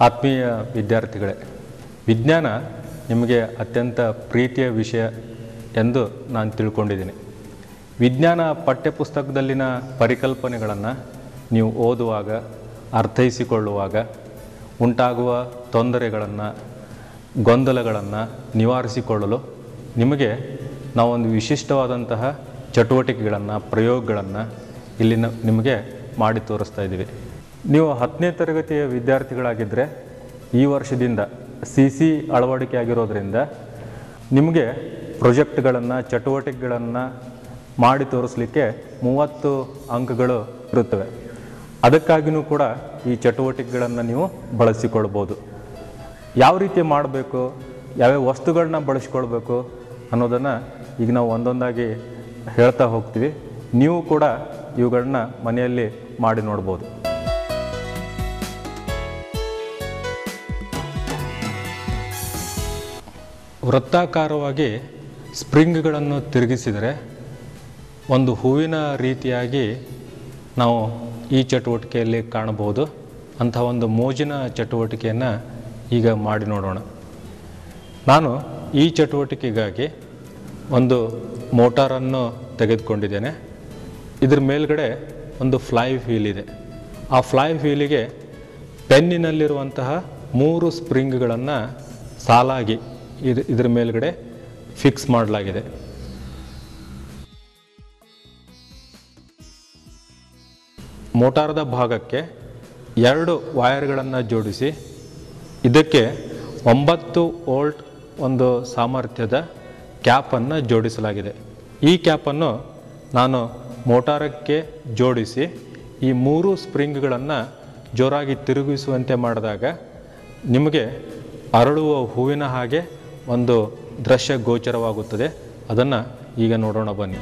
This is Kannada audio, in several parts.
ಆತ್ಮೀಯ ವಿದ್ಯಾರ್ಥಿಗಳೇ, ವಿಜ್ಞಾನ ನಿಮಗೆ ಅತ್ಯಂತ ಪ್ರೀತಿಯ ವಿಷಯ ಎಂದು ನಾನು ತಿಳ್ಕೊಂಡಿದ್ದೀನಿ. ವಿಜ್ಞಾನ ಪಠ್ಯಪುಸ್ತಕದಲ್ಲಿನ ಪರಿಕಲ್ಪನೆಗಳನ್ನು ನೀವು ಓದುವಾಗ, ಅರ್ಥೈಸಿಕೊಳ್ಳುವಾಗ ಉಂಟಾಗುವ ತೊಂದರೆಗಳನ್ನು, ಗೊಂದಲಗಳನ್ನು ನಿವಾರಿಸಿಕೊಳ್ಳಲು ನಿಮಗೆ ನಾವೊಂದು ವಿಶಿಷ್ಟವಾದಂತಹ ಚಟುವಟಿಕೆಗಳನ್ನು, ಪ್ರಯೋಗಗಳನ್ನು ಇಲ್ಲಿ ನಿಮಗೆ ಮಾಡಿ ತೋರಿಸ್ತಾ ಇದ್ದೀವಿ. ನೀವು 10ನೇ ತರಗತಿಯ ವಿದ್ಯಾರ್ಥಿಗಳಾಗಿದ್ದರೆ ಈ ವರ್ಷದಿಂದ CC ಅಳವಡಿಕೆ ಆಗಿರೋದ್ರಿಂದ ನಿಮಗೆ ಪ್ರಾಜೆಕ್ಟ್ಗಳನ್ನು, ಚಟುವಟಿಕೆಗಳನ್ನು ಮಾಡಿ ತೋರಿಸಲಿಕ್ಕೆ 30 ಅಂಕಗಳು ಇರುತ್ತವೆ. ಅದಕ್ಕಾಗಿಯೂ ಕೂಡ ಈ ಚಟುವಟಿಕೆಗಳನ್ನು ನೀವು ಬಳಸಿಕೊಳ್ಬೋದು. ಯಾವ ರೀತಿ ಮಾಡಬೇಕು, ಯಾವ್ಯಾವ ವಸ್ತುಗಳನ್ನ ಬಳಸಿಕೊಳ್ಬೇಕು ಅನ್ನೋದನ್ನು ಈಗ ನಾವು ಒಂದೊಂದಾಗಿ ಹೇಳ್ತಾ ಹೋಗ್ತೀವಿ. ನೀವು ಕೂಡ ಇವುಗಳನ್ನ ಮನೆಯಲ್ಲಿ ಮಾಡಿ ನೋಡ್ಬೋದು. ವೃತ್ತಾಕಾರವಾಗಿ ಸ್ಪ್ರಿಂಗ್ಗಳನ್ನು ತಿರುಗಿಸಿದರೆ ಒಂದು ಹೂವಿನ ರೀತಿಯಾಗಿ ನಾವು ಈ ಚಟುವಟಿಕೆಯಲ್ಲಿ ಕಾಣಬಹುದು. ಅಂಥ ಒಂದು ಮೋಜಿನ ಚಟುವಟಿಕೆಯನ್ನು ಈಗ ಮಾಡಿ ನೋಡೋಣ. ನಾನು ಈ ಚಟುವಟಿಕೆಗಾಗಿ ಒಂದು ಮೋಟಾರನ್ನು ತೆಗೆದುಕೊಂಡಿದ್ದೇನೆ. ಇದ್ರ ಮೇಲ್ಗಡೆ ಒಂದು ಫ್ಲೈ ವೀಲ್ ಇದೆ. ಆ ಫ್ಲೈ ವೀಲಿಗೆ ಪೆನ್ನಿನಲ್ಲಿರುವಂತಹ 3 ಸ್ಪ್ರಿಂಗ್ಗಳನ್ನು ಸಾಲಾಗಿ ಇದರ ಮೇಲ್ಗಡೆ ಫಿಕ್ಸ್ ಮಾಡಲಾಗಿದೆ. ಮೋಟಾರದ ಭಾಗಕ್ಕೆ 2 ವೈರ್ಗಳನ್ನು ಜೋಡಿಸಿ ಇದಕ್ಕೆ 9 ವೋಲ್ಟ್ ಒಂದು ಸಾಮರ್ಥ್ಯದ ಕ್ಯಾಪನ್ನು ಜೋಡಿಸಲಾಗಿದೆ. ಈ ಕ್ಯಾಪನ್ನು ನಾನು ಮೋಟಾರಕ್ಕೆ ಜೋಡಿಸಿ ಈ 3 ಸ್ಪ್ರಿಂಗ್ಗಳನ್ನು ಜೋರಾಗಿ ತಿರುಗಿಸುವಂತೆ ಮಾಡಿದಾಗ ನಿಮಗೆ ಅರಳುವ ಹೂವಿನ ಹಾಗೆ ಒಂದು ದೃಶ್ಯ ಗೋಚರವಾಗುತ್ತದೆ. ಅದನ್ನು ಈಗ ನೋಡೋಣ ಬನ್ನಿ.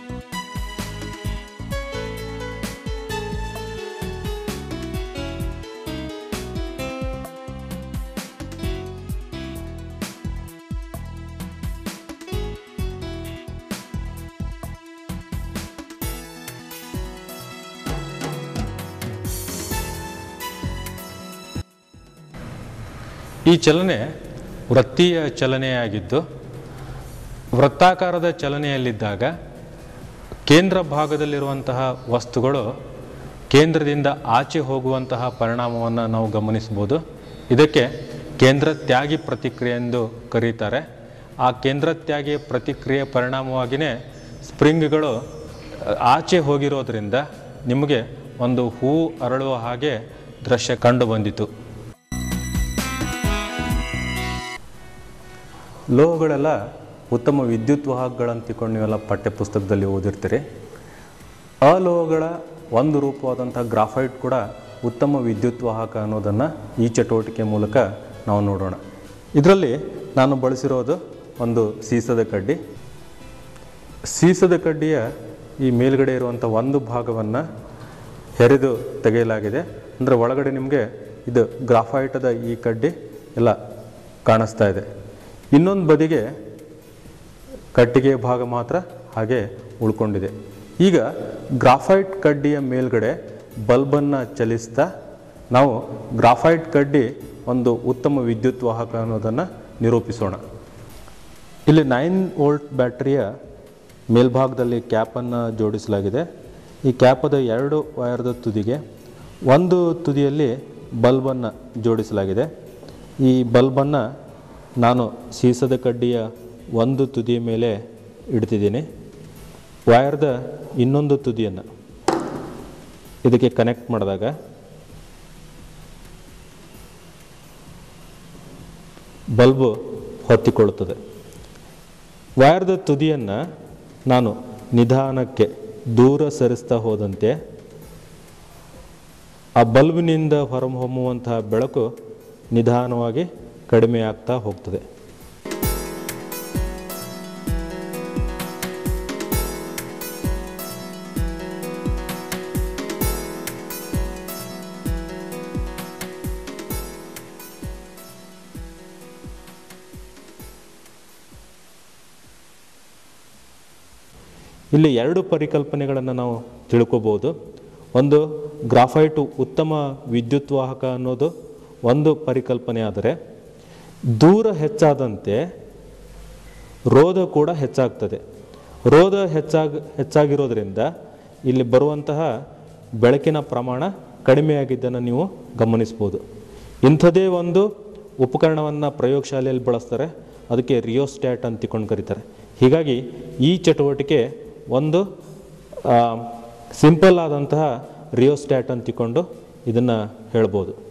ಈ ಚಲನೆ ವೃತ್ತೀಯ ಚಲನೆಯಾಗಿದ್ದು, ವೃತ್ತಾಕಾರದ ಚಲನೆಯಲ್ಲಿದ್ದಾಗ ಕೇಂದ್ರ ಭಾಗದಲ್ಲಿರುವಂತಹ ವಸ್ತುಗಳು ಕೇಂದ್ರದಿಂದ ಆಚೆ ಹೋಗುವಂತಹ ಪರಿಣಾಮವನ್ನು ನಾವು ಗಮನಿಸ್ಬೋದು. ಇದಕ್ಕೆ ಕೇಂದ್ರ ತ್ಯಾಗಿ ಪ್ರತಿಕ್ರಿಯೆ ಎಂದು ಕರೀತಾರೆ. ಆ ಕೇಂದ್ರ ತ್ಯಾಗಿ ಪ್ರತಿಕ್ರಿಯೆ ಪರಿಣಾಮವಾಗಿಯೇ ಸ್ಪ್ರಿಂಗ್ಗಳು ಆಚೆ ಹೋಗಿರೋದ್ರಿಂದ ನಿಮಗೆ ಒಂದು ಹೂ ಅರಳುವ ಹಾಗೆ ದೃಶ್ಯ ಕಂಡು ಬಂದಿತು. ಲೋಹಗಳೆಲ್ಲ ಉತ್ತಮ ವಿದ್ಯುತ್ ವಾಹಕಗಳಂತ ತಿಳ್ಕೊಂಡು ನೀವೆಲ್ಲ ಪಠ್ಯಪುಸ್ತಕದಲ್ಲಿ ಓದಿರ್ತೀರಿ. ಅಲೋಹಗಳ ಒಂದು ರೂಪವಾದಂಥ ಗ್ರಾಫೈಟ್ ಕೂಡ ಉತ್ತಮ ವಿದ್ಯುತ್ ವಾಹಕ ಅನ್ನೋದನ್ನು ಈ ಚಟುವಟಿಕೆ ಮೂಲಕ ನಾವು ನೋಡೋಣ. ಇದರಲ್ಲಿ ನಾನು ಬಳಸಿರೋದು ಒಂದು ಸೀಸದ ಕಡ್ಡಿ. ಸೀಸದ ಕಡ್ಡಿಯ ಈ ಮೇಲ್ಗಡೆ ಇರುವಂಥ ಒಂದು ಭಾಗವನ್ನು ಹೆರಿದು ತೆಗೆಯಲಾಗಿದೆ. ಅಂದರೆ ಒಳಗಡೆ ನಿಮಗೆ ಇದು ಗ್ರಾಫೈಟದ ಈ ಕಡ್ಡಿ ಎಲ್ಲ ಕಾಣಿಸ್ತಾ ಇದೆ. ಇನ್ನೊಂದು ಬದಿಗೆ ಕಟ್ಟಿಗೆ ಭಾಗ ಮಾತ್ರ ಹಾಗೆ ಉಳ್ಕೊಂಡಿದೆ. ಈಗ ಗ್ರಾಫೈಟ್ ಕಡ್ಡಿಯ ಮೇಲ್ಗಡೆ ಬಲ್ಬನ್ನು ಚಲಿಸ್ತಾ ನಾವು ಗ್ರಾಫೈಟ್ ಕಡ್ಡಿ ಒಂದು ಉತ್ತಮ ವಿದ್ಯುತ್ ವಾಹಕ ಅನ್ನೋದನ್ನು ನಿರೂಪಿಸೋಣ. ಇಲ್ಲಿ 9 ವೋಲ್ಟ್ ಬ್ಯಾಟರಿಯ ಮೇಲ್ಭಾಗದಲ್ಲಿ ಕ್ಯಾಪನ್ನು ಜೋಡಿಸಲಾಗಿದೆ. ಈ ಕ್ಯಾಪದ 2 ವೈರ್ದ ತುದಿಗೆ ಒಂದು ತುದಿಯಲ್ಲಿ ಬಲ್ಬನ್ನು ಜೋಡಿಸಲಾಗಿದೆ. ಈ ಬಲ್ಬನ್ನು ನಾನು ಸೀಸದ ಕಡ್ಡಿಯ ಒಂದು ತುದಿಯ ಮೇಲೆ ಇಡ್ತಿದ್ದೀನಿ. ವೈರ್ದ ಇನ್ನೊಂದು ತುದಿಯನ್ನು ಇದಕ್ಕೆ ಕನೆಕ್ಟ್ ಮಾಡಿದಾಗ ಬಲ್ಬು ಹೊತ್ತಿಕೊಳ್ಳುತ್ತದೆ. ವೈರ್ದ ತುದಿಯನ್ನು ನಾನು ನಿಧಾನಕ್ಕೆ ದೂರ ಸರಿಸ್ತಾ ಹೋದಂತೆ ಆ ಬಲ್ಬಿನಿಂದ ಹೊರಹೊಮ್ಮುವಂತಹ ಬೆಳಕು ನಿಧಾನವಾಗಿ ಕಡಿಮೆ ಆಗ್ತಾ ಹೋಗ್ತದೆ. ಇಲ್ಲಿ 2 ಪರಿಕಲ್ಪನೆಗಳನ್ನು ನಾವು ತಿಳ್ಕೋಬಹುದು. ಒಂದು, ಗ್ರಾಫೈಟ್ ಉತ್ತಮ ವಿದ್ಯುತ್ ವಾಹಕ ಅನ್ನೋದು ಒಂದು ಪರಿಕಲ್ಪನೆ. ಆದರೆ ದೂರ ಹೆಚ್ಚಾದಂತೆ ರೋಧ ಕೂಡ ಹೆಚ್ಚಾಗ್ತದೆ. ರೋಧ ಹೆಚ್ಚಾಗಿರೋದ್ರಿಂದ ಇಲ್ಲಿ ಬರುವಂತಹ ಬೆಳಕಿನ ಪ್ರಮಾಣ ಕಡಿಮೆಯಾಗಿದ್ದನ್ನು ನೀವು ಗಮನಿಸ್ಬೋದು. ಇಂಥದೇ ಒಂದು ಉಪಕರಣವನ್ನು ಪ್ರಯೋಗಶಾಲೆಯಲ್ಲಿ ಬಳಸ್ತಾರೆ, ಅದಕ್ಕೆ ರಿಯೋಸ್ಟ್ಯಾಟ್ ಅಂತ ತಿಳ್ಕೊಂಡು ಕರೀತಾರೆ. ಹೀಗಾಗಿ ಈ ಚಟುವಟಿಕೆ ಒಂದು ಸಿಂಪಲ್ ಆದಂತಹ ರಿಯೋಸ್ಟ್ಯಾಟ್ ಅಂತ ತಿಳ್ಕೊಂಡು ಇದನ್ನು ಹೇಳ್ಬೋದು.